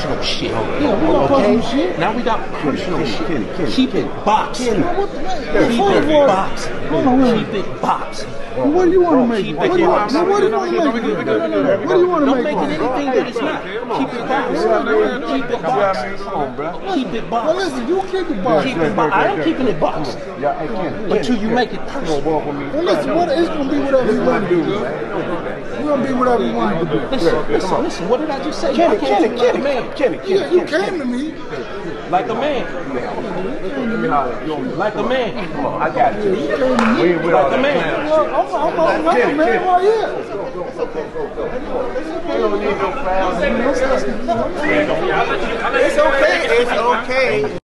personal shit. Yeah, we got personal shit. Now we got personal shit. Keep it boxed. Keep it boxed. Keep it boxed. What do you want to make it? What do you want to make it? What do you want to Don't make make it it? anything that it's not. Keep it boxed. Keep it boxed. Keep it Well, boxed. listen, you keep it boxed. Keep it boxed. I am keeping it boxed. Until you make it personal. Well, listen, it's going to be whatever you want to do. It's going to be whatever you want to do. Listen, what did I just say? Kenny, man. you came to me. Like a man. Like a man. I got you. Like a man. Well, I'm a man right here. It's okay. It's okay.